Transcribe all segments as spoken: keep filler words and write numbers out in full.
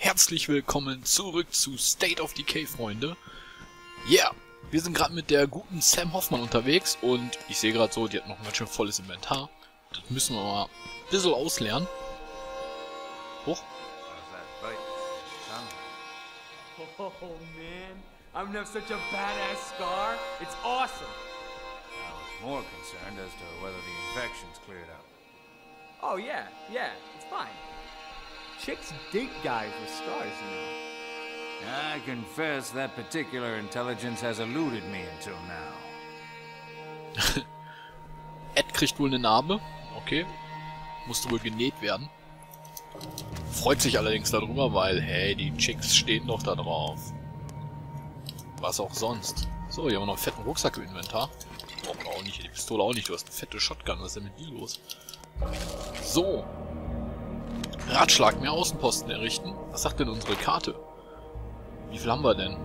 Herzlich willkommen zurück zu State of Decay, Freunde. Yeah, wir sind gerade mit der guten Sam Hoffman unterwegs und ich sehe gerade so, die hat noch ein ganz schön volles Inventar. Das müssen wir mal ein bisschen auslernen. Hoch. Oh man, I'm gonna have such a badass scar. It's awesome. I was more concerned as to whether the infection's cleared up. Oh yeah, yeah, it's fine. Chicks dig guys with scars, you know. I confess that particular intelligence has eluded me until now. Ed kriegt wohl eine Narbe. Okay. Musste wohl genäht werden. Freut sich allerdings darüber, weil, hey, die Chicks stehen doch da drauf. Was auch sonst. So, hier haben wir noch einen fetten Rucksack im Inventar. Brauchen wir auch nicht. Die Pistole auch nicht. Du hast eine fette Shotgun. Was ist denn mit dir los? So. Ratschlag, mehr Außenposten errichten. Was sagt denn unsere Karte? Wie viel haben wir denn?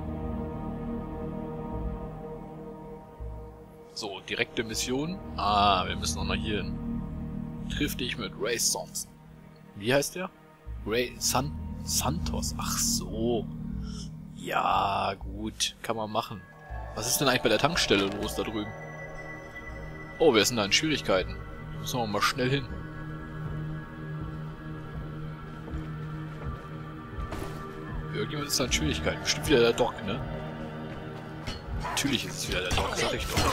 So, direkte Mission. Ah, wir müssen auch noch hier hin. Triff dich mit Ray Thompson. Wie heißt der? Ray San Santos. Ach so. Ja, gut. Kann man machen. Was ist denn eigentlich bei der Tankstelle los da drüben? Oh, wer ist denn da in Schwierigkeiten? Da müssen wir mal schnell hin. Irgendjemand ist da in Schwierigkeiten. Bestimmt wieder der Doc, ne? Natürlich ist es wieder der Doc, sag ich doch.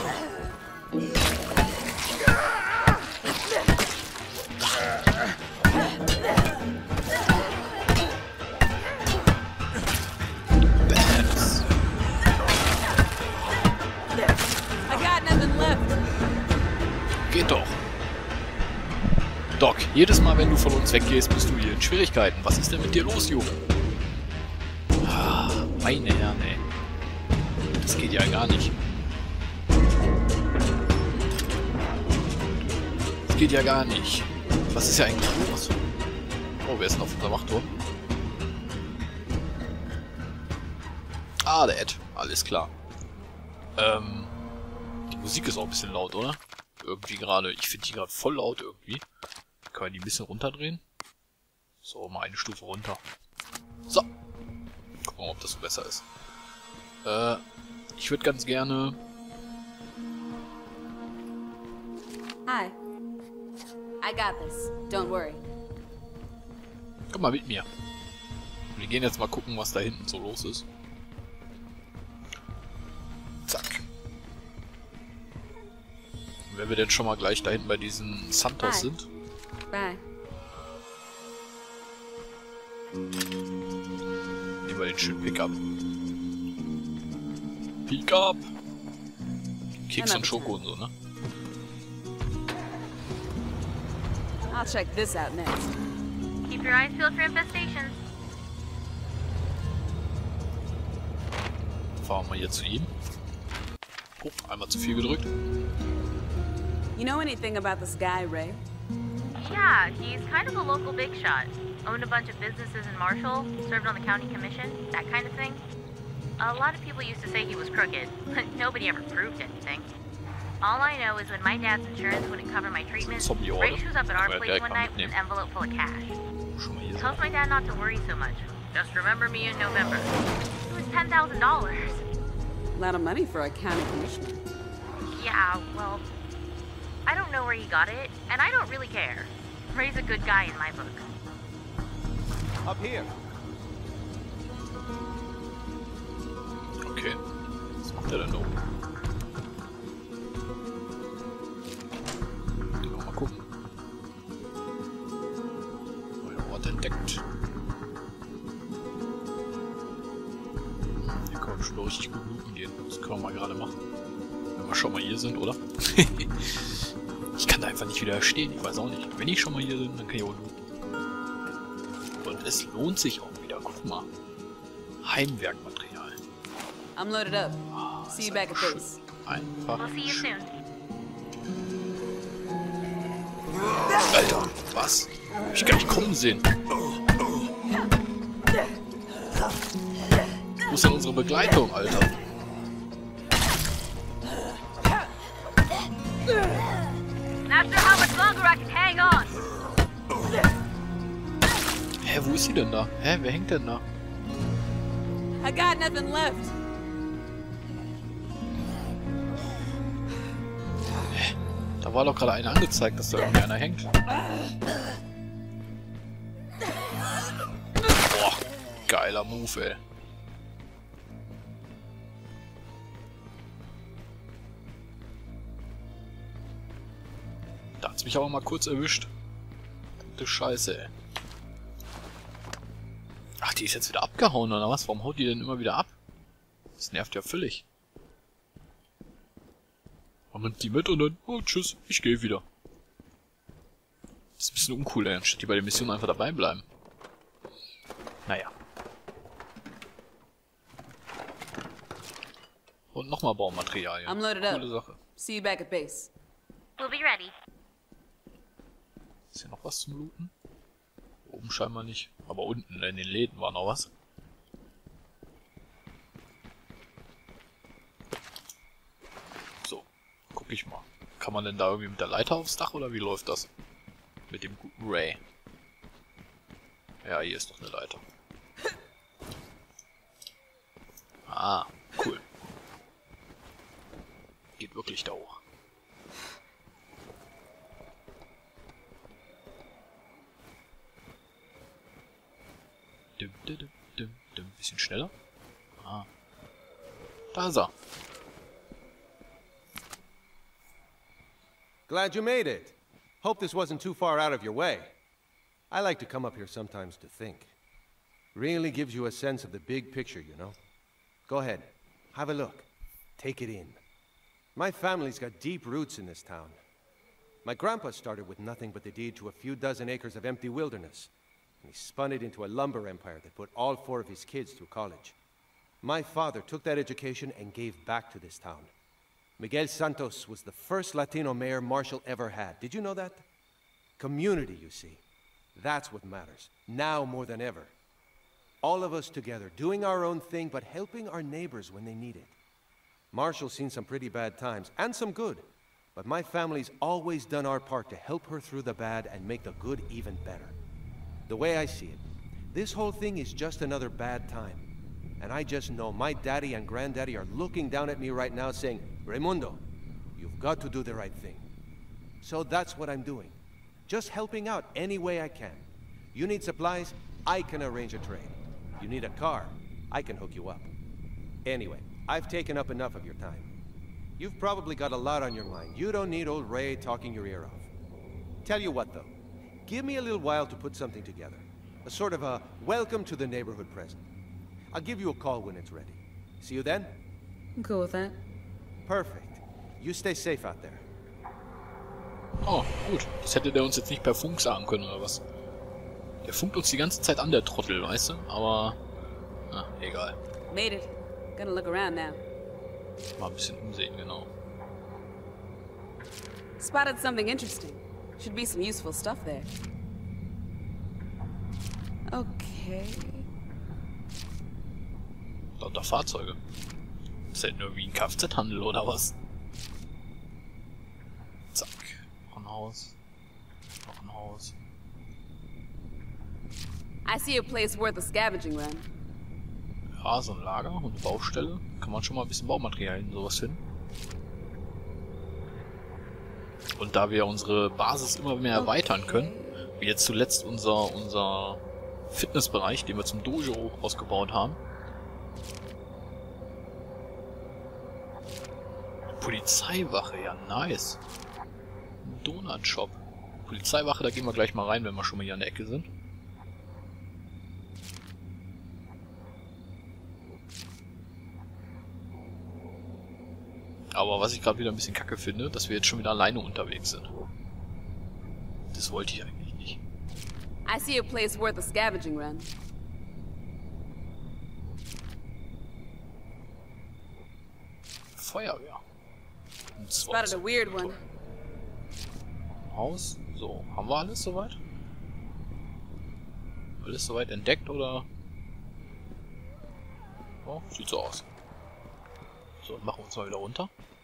Bams. Geht doch. Doc, jedes Mal, wenn du von uns weggehst, bist du hier in Schwierigkeiten. Was ist denn mit dir los, Junge? Meine Herren, ey. Das geht ja gar nicht. Das geht ja gar nicht. Was ist ja eigentlich los? Oh, wer ist denn auf unserem Wachturm? Ah, der Ed. Alles klar. Ähm. Die Musik ist auch ein bisschen laut, oder? Irgendwie gerade. Ich finde die gerade voll laut irgendwie. Können wir die ein bisschen runterdrehen? So, mal eine Stufe runter. So. Gucken wir mal, ob das so besser ist. Äh, ich würde ganz gerne... Hi. I got this. Don't worry. Komm mal mit mir. Wir gehen jetzt mal gucken, was da hinten so los ist. Zack. Und wenn wir denn schon mal gleich da hinten bei diesen Santos Hi. sind... Bye. Nehmen wir den schönen Pickup. Pickup! Keks und Schoko und so, ne? I'll check this out next. Keep your eyes peeled for infestations. Fahren wir hier zu ihm. Oh, einmal zu viel gedrückt. You know anything about this guy, Ray? Yeah, he's kind of a local big shot. Owned a bunch of businesses in Marshall, served on the county commission, that kind of thing. A lot of people used to say he was crooked, but nobody ever proved anything. All I know is when my dad's insurance wouldn't cover my treatment, Ray shows up at our place one night with an envelope full of cash. Tells my dad not to worry so much. Just remember me in November. It was ten thousand dollars. A lot of money for a county commissioner. Yeah, well, I don't know where he got it, and I don't really care. Ray's a good guy in my book. Up here. Okay. Was macht der denn da? Mal gucken. Neuer Ort entdeckt. Hier können wir schon richtig gut looten gehen. Das können wir mal gerade machen. Wenn wir schon mal hier sind, oder? Ich kann da einfach nicht widerstehen. Ich weiß auch nicht. Wenn ich schon mal hier bin, dann kann ich auch looten. Und es lohnt sich auch wieder. Guck mal. Heimwerkmaterial. I'm loaded up. Oh, See you back at base. Einfach. We'll see you soon. Alter, was? Hab ich gar nicht kommen sehen. Wo ist denn unsere Begleitung, Alter? Not sure how much longer I can hang on. Hä, wo ist sie denn da? Hä, wer hängt denn da? I got nothing left. Hä? Da war doch gerade einer angezeigt, dass da irgendwie einer hängt. Boah, geiler Move, ey. Da hat's mich aber mal kurz erwischt. Verdammte Scheiße, ey. Ach, die ist jetzt wieder abgehauen, oder was? Warum haut die denn immer wieder ab? Das nervt ja völlig. Man nimmt die mit und dann, oh, tschüss, ich gehe wieder. Das ist ein bisschen uncool, ey, anstatt die bei der Mission einfach dabei bleiben. Naja. Und nochmal Baumaterialien. I'm loaded Coole up. Sache. See you back at base. We'll be ready. Ist hier noch was zum Looten? Oben scheinbar nicht. Aber unten in den Läden war noch was. So, guck ich mal. Kann man denn da irgendwie mit der Leiter aufs Dach oder wie läuft das? Mit dem guten Ray. Ja, hier ist doch eine Leiter. Ah, cool. Geht wirklich da hoch. Dim, dim, dim, dim, dim. Bisschen schneller. Ah. Da ist er. Glad you made it. Hope this wasn't too far out of your way. I like to come up here sometimes to think. Really gives you a sense of the big picture, you know? Go ahead. Have a look. Take it in. My family's got deep roots in this town. My grandpa started with nothing but the deed to a few dozen acres of empty wilderness. And he spun it into a lumber empire that put all four of his kids through college. My father took that education and gave back to this town. Miguel Santos was the first Latino mayor Marshall ever had. Did you know that? Community, you see. That's what matters, now more than ever. All of us together, doing our own thing, but helping our neighbors when they need it. Marshall's seen some pretty bad times, and some good. But my family's always done our part to help her through the bad and make the good even better. The way I see it, this whole thing is just another bad time. And I just know my daddy and granddaddy are looking down at me right now saying, Raimundo, you've got to do the right thing. So that's what I'm doing. Just helping out any way I can. You need supplies, I can arrange a trade. You need a car, I can hook you up. Anyway, I've taken up enough of your time. You've probably got a lot on your mind. You don't need old Ray talking your ear off. Tell you what, though. Give me a little while to put something together. A sort of a welcome to the neighborhood present. I'll give you a call when it's ready. See you then? I'm cool with that. Perfect. You stay safe out there. Oh, gut. Das hätte der uns jetzt nicht per Funk sagen können, oder was? Der funkt uns die ganze Zeit an, der Trottel, weißt du? Aber, na, egal. Made it. Gonna look around now. Mal ein bisschen umsehen, genau. Spotted something interesting. Should be some useful stuff there. Okay. Lauter Fahrzeuge. Ist halt nur wie ein Kfz-Handel, oder was? Zack. Noch ein Haus. Noch ein Haus. I see a place worth a scavenging run. Ja, so ein Lager und eine Baustelle. Kann man schon mal ein bisschen Baumaterialien und sowas finden. Und da wir unsere Basis immer mehr erweitern können, wie jetzt zuletzt unser, unser Fitnessbereich, den wir zum Dojo ausgebaut haben. Polizeiwache, ja nice. Ein Donut-Shop. Polizeiwache, da gehen wir gleich mal rein, wenn wir schon mal hier an der Ecke sind. Aber was ich gerade wieder ein bisschen kacke finde, dass wir jetzt schon wieder alleine unterwegs sind. Das wollte ich eigentlich nicht. I see a place worth a scavenging run. Feuerwehr. Und zwar Spotted a weird one. Haus. So, haben wir alles soweit? Alles soweit entdeckt oder? Oh, sieht so aus. So, machen wir uns mal wieder runter.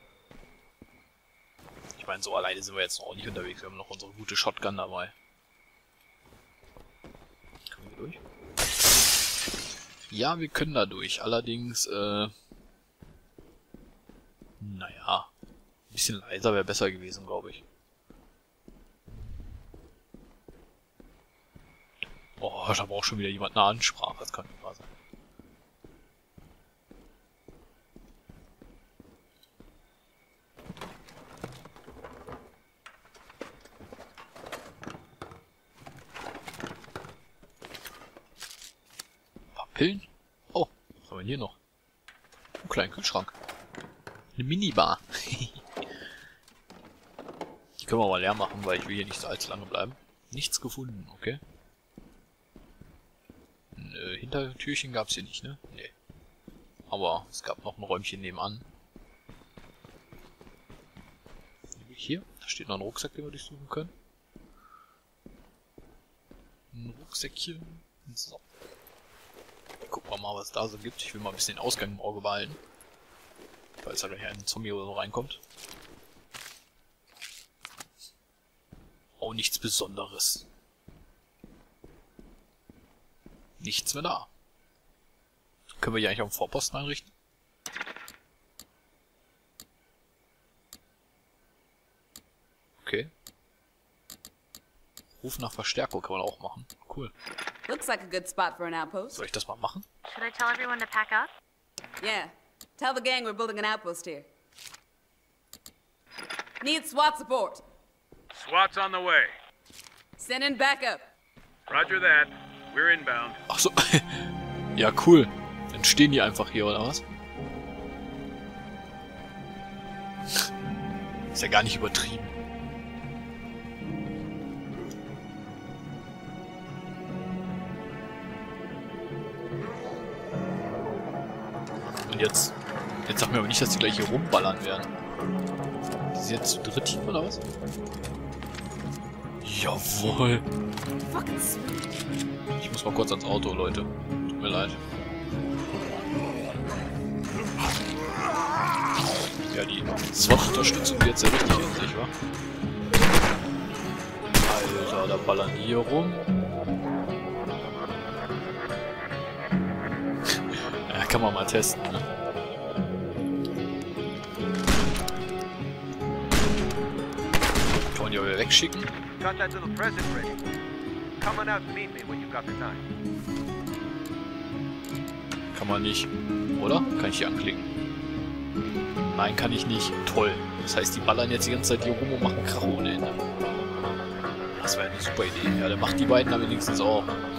Ich meine, so alleine sind wir jetzt noch nicht unterwegs. Wir haben noch unsere gute Shotgun dabei. Können Können wir durch? Ja, wir können da durch. Allerdings, äh... naja. Ein bisschen leiser wäre besser gewesen, glaube ich. Oh, da braucht schon wieder jemand eine Ansprache. Das kann nicht wahr sein. Pillen? Oh, was haben wir hier noch? Einen kleinen Kühlschrank. Eine Minibar. Die können wir mal leer machen, weil ich will hier nicht so allzu lange bleiben. Nichts gefunden, okay. Ein äh, Hintertürchen gab es hier nicht, ne? Nee. Aber es gab noch ein Räumchen nebenan. Hier, da steht noch ein Rucksack, den wir durchsuchen können. Ein Rucksäckchen. So. Gucken wir mal, was es da so gibt. Ich will mal ein bisschen den Ausgang im Auge behalten. Falls da gleich ein Zombie oder so reinkommt. Oh, nichts Besonderes. Nichts mehr da. Können wir hier eigentlich auf den Vorposten einrichten? Okay. Ruf nach Verstärkung kann man auch machen. Cool. Looks like a good spot for an outpost. Soll ich das mal machen? Should I tell everyone to pack up? Yeah. Tell the gang we're building an outpost here. Need SWAT support. SWAT's on the way. Send in backup. Roger that. We're inbound. Ach so. Ja, cool. Dann stehen die einfach hier, oder was? Ist ja gar nicht übertrieben. Und jetzt... Jetzt sag mir aber nicht, dass die gleich hier rumballern werden. Die sind jetzt zu dritt hier, oder was? Jawohl. Ich muss mal kurz ans Auto, Leute. Tut mir leid. Ja, die SWAT-Unterstützung geht jetzt ja richtig in sich, wa? Alter, da ballern die hier rum. Ja, kann man mal testen, ne? Kann man die aber wegschicken? Got that little present ready. Come on out and meet me when you've got the time. Kann man nicht. Oder? Kann ich hier anklicken? Nein, kann ich nicht. Toll. Das heißt, die ballern jetzt die ganze Zeit hier rum und machen Krach ohne Ende. Das wäre eine super Idee. Ja, dann macht die beiden dann wenigstens auch.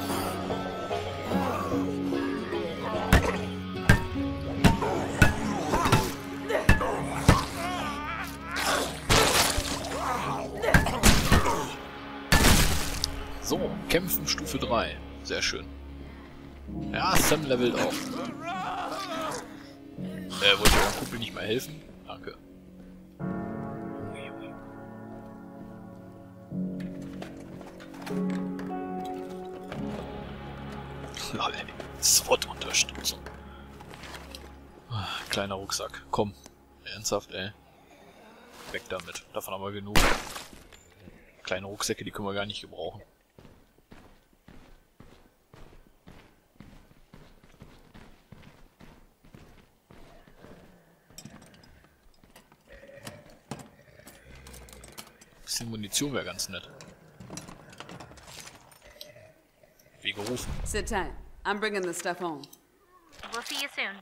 So, Kämpfen Stufe drei. Sehr schön. Ja, Sam levelt auf. Äh, wollte ich eurem Kumpel nicht mehr helfen? Danke. Ui, ui. Lol, ey. SWAT-Unterstützung. Kleiner Rucksack. Komm. Ernsthaft, ey. Weg damit. Davon haben wir genug. Kleine Rucksäcke, die können wir gar nicht gebrauchen. Bisschen Munition wäre ganz nett. Wie gerufen. Sit tight. I'm bringing this stuff home. We'll see you soon.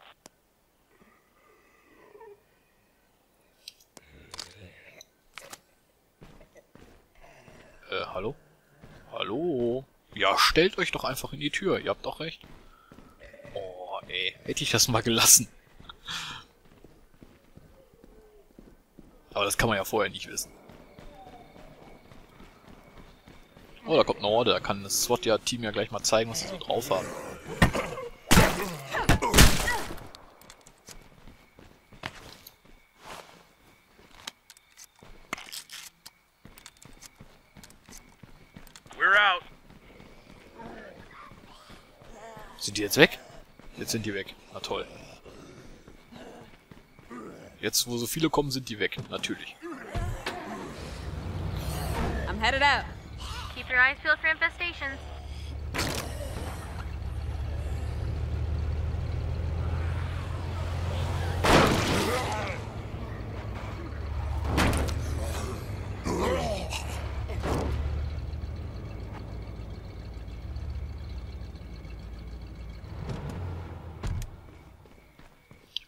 Äh, hallo? Hallo? Ja, stellt euch doch einfach in die Tür. Ihr habt doch recht. Oh, ey. Hätte ich das mal gelassen. Aber das kann man ja vorher nicht wissen. Oh, da kommt eine Horde. Da kann das SWAT-Team ja gleich mal zeigen, was sie so drauf haben. We're out. Sind die jetzt weg? Jetzt sind die weg. Na toll. Jetzt, wo so viele kommen, sind die weg. Natürlich. I'm headed out. Keep your eyes peeled for infestations.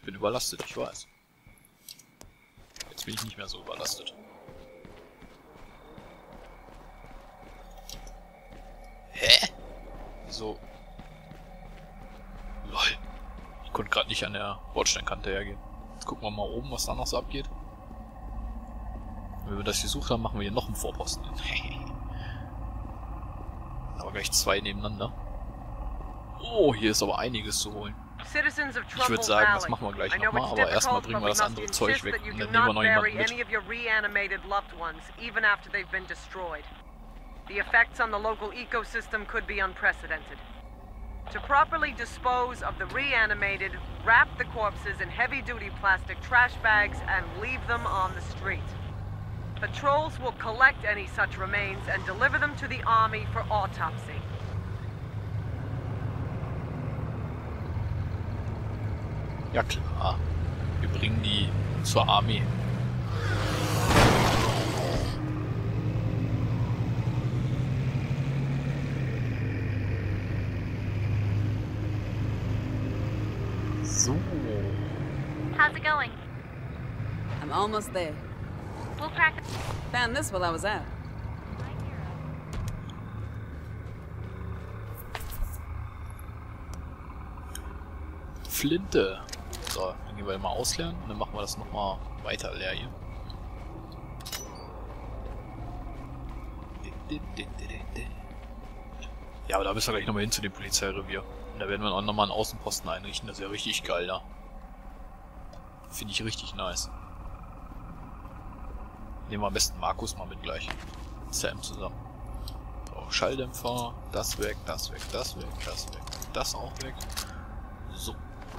bin überlastet, ich weiß. Jetzt bin ich nicht mehr so überlastet. Hä? Wieso? Lol. Ich konnte gerade nicht an der Bordsteinkante hergehen. Jetzt gucken wir mal oben, was da noch so abgeht. Wenn wir das gesucht haben, machen wir hier noch einen Vorposten. Aber gleich zwei nebeneinander. Oh, hier ist aber einiges zu holen. Ich würde sagen, das machen wir gleich nochmal, aber erstmal bringen wir das andere Zeug weg und dann nehmen wir noch jemanden mit. The effects on the local ecosystem could be unprecedented. To properly dispose of the reanimated, wrap the corpses in heavy-duty plastic trash bags and leave them on the street. Patrols will collect any such remains and deliver them to the army for autopsy. Ja klar, wir bringen die zur Armee. So. How's it going? I'm almost there. We'll crack it. Found this while I was out. Flinte. So, dann gehen wir mal ausleeren und dann machen wir das nochmal weiter leer hier. Ja, aber da müssen wir gleich nochmal hin zu dem Polizeirevier. Und da werden wir auch nochmal einen Außenposten einrichten. Das ist ja richtig geil da. Finde ich richtig nice. Nehmen wir am besten Markus mal mit gleich. Sam zusammen. So, Schalldämpfer. Das weg, das weg, das weg, das weg. Das auch weg. So.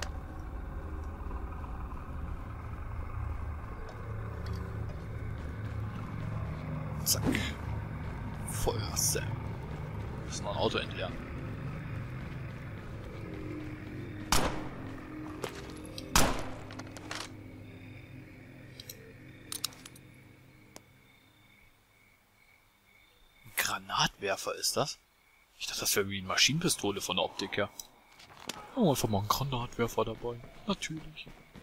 Zack. Feuer, Sam. Müssen noch ein Auto entleeren. Ein Granatwerfer ist das? Ich dachte, das wäre wie eine Maschinenpistole von der Optik her. Oh, einfach mal ein Granatwerfer dabei. Natürlich.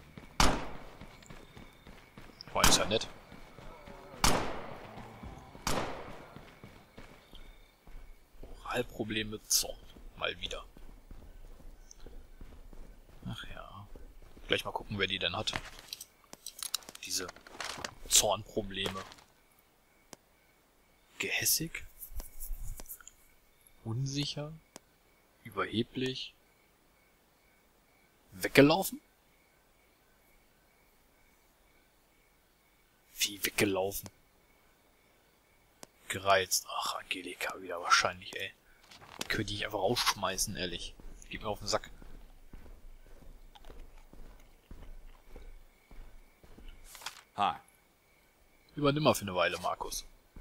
War ist ja nett. Moralprobleme Zorn. Mal wieder. Ach ja. Gleich mal gucken, wer die denn hat. Diese Zornprobleme. Gehässig? Unsicher? Überheblich? Weggelaufen? Wie weggelaufen? Gereizt. Ach, Angelika wieder wahrscheinlich, ey. Könnte ich einfach rausschmeißen, ehrlich. Gib mir auf den Sack. Hi. Übernimm mal für eine Weile, Markus.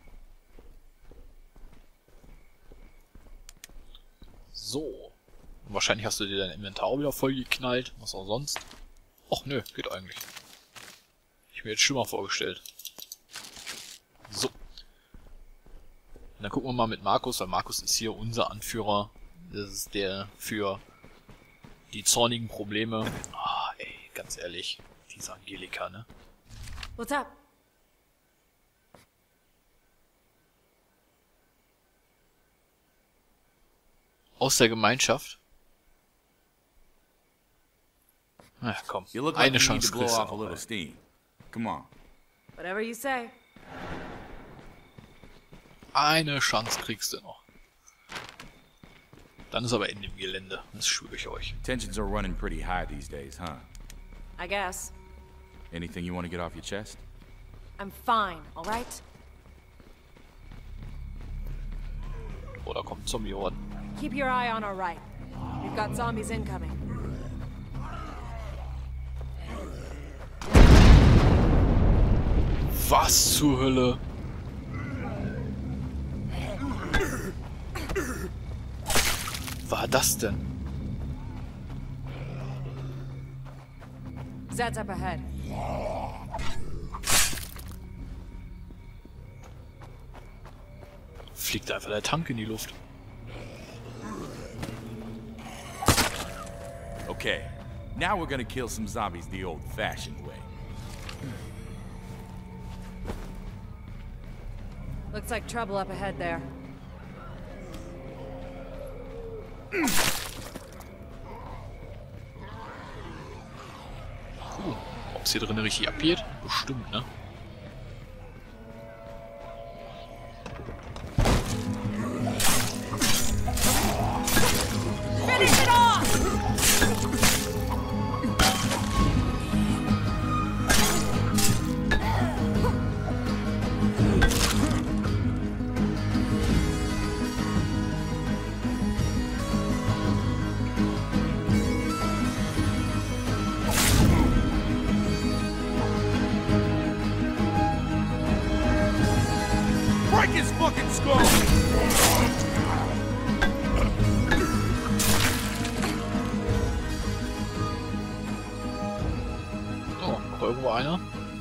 So. Und wahrscheinlich hast du dir dein Inventar auch wieder voll geknallt. Was auch sonst. Och nö, geht eigentlich. Ich mir jetzt schlimmer vorgestellt. So. Und dann gucken wir mal mit Markus, weil Markus ist hier unser Anführer. Das ist der für die zornigen Probleme. Ah, ey, ganz ehrlich. Diese Angelika, ne? What's up? Aus der Gemeinschaft. Na komm, You look like eine you need Chance to blow kriegst du off a noch. little ey. steam. Come on. Whatever you say. Eine Chance kriegst du noch. Dann ist aber Ende im Gelände. Das schwöre ich euch. Tensions are running pretty high these days, huh? I guess. Anything you want to get off your chest? I'm fine, alright? Oder kommt Zombie-Horden. Keep your eye on our right. We've got zombies incoming. Was zur Hölle? War das denn? Zed's up ahead. Fliegt einfach der Tank in die Luft. Okay. Now we're gonna kill some zombies the old-fashioned way. Looks like trouble up ahead there. Uh, ob es hier drin richtig abgeht? Bestimmt, ne? Finish it off! Break his fucking skull! Oh, noch irgendwo einer.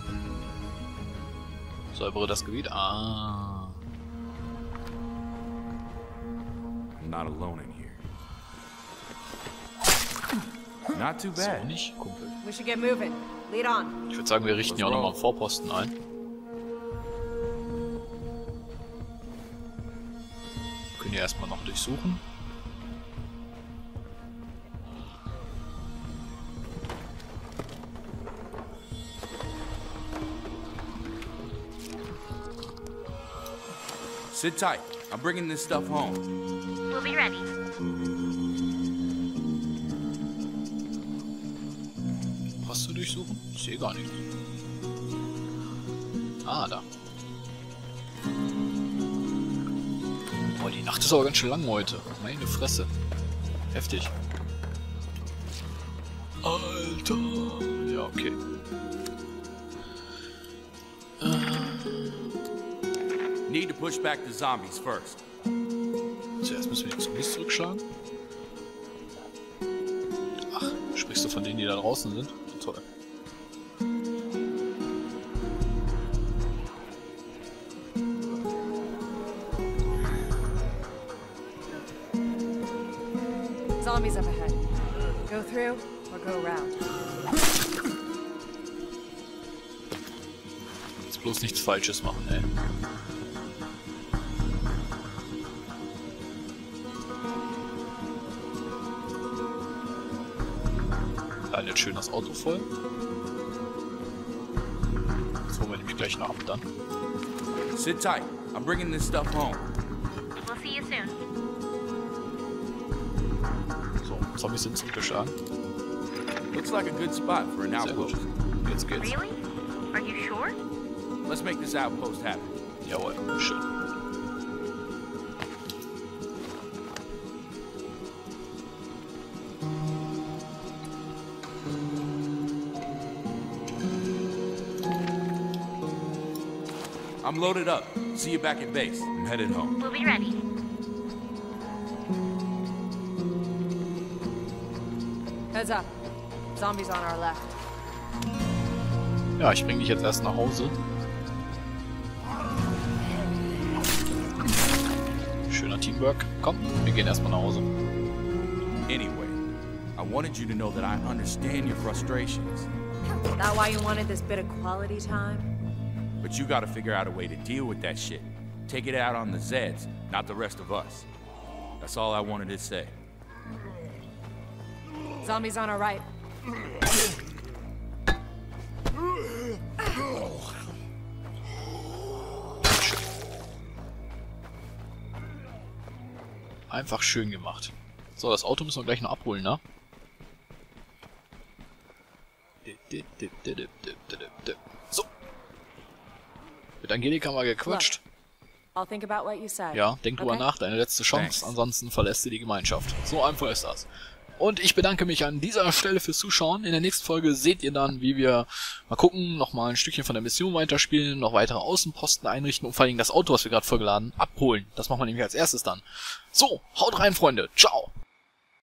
Säubere das Gebiet. Ah. I'm not alone in here. Not too So bad. nicht, Kumpel. We should get moving. Lead on. Ich würde sagen, wir richten ja auch nochmal einen Vorposten ein. Können ja erstmal noch durchsuchen. Sit tight. I'm bringing this stuff home. We'll be ready. Hast du durchsuchen? Ich sehe gar nichts. Ah, da. Boah, die Nacht ist aber ganz schön lang heute. Meine Fresse. Heftig. Alter. Ja, okay. Need to push back the zombies first. Zuerst müssen wir die Zombies zurückschlagen. Ach, sprichst du von denen, die da draußen sind? Toll. Zombies up ahead. Go through or go around. Jetzt bloß nichts Falsches machen, ey. Laden jetzt schön das Auto voll. Jetzt holen wir nämlich gleich nach dann. Sit tight. I'm bringing this stuff home. We'll see you soon. So, Zombies sind zurückgeschlagen. Looks like a good spot for an Sehr gut. outpost. Jetzt geht's. Really? Are you sure? Let's make this outpost happen. Jawohl, schön. I'm loaded up. See you back at base. I'm headed home. We'll be ready. Heads up. Zombies on our left. Ja, ich bringe dich jetzt erst nach Hause. Schöner Teamwork. Komm, wir gehen erstmal nach Hause. Anyway, I wanted you to know that I understand your frustrations. That why you wanted this bit of quality time? But you gotta figure out a way to deal with that shit. Take it out on the Zeds, not the rest of us. That's all I wanted to say. Zombies on our right. Einfach schön gemacht. So, das Auto müssen wir gleich noch abholen, ne? So. Mit Angelika haben wir gequatscht. I'll think about what you said. Ja, denk drüber Okay. nach, deine letzte Chance, Thanks. ansonsten verlässt du die Gemeinschaft. So einfach ist das. Und ich bedanke mich an dieser Stelle fürs Zuschauen. In der nächsten Folge seht ihr dann, wie wir mal gucken, nochmal ein Stückchen von der Mission weiterspielen, noch weitere Außenposten einrichten und vor allem das Auto, was wir gerade vorgeladen, abholen. Das machen wir nämlich als erstes dann. So, haut rein, Freunde. Ciao.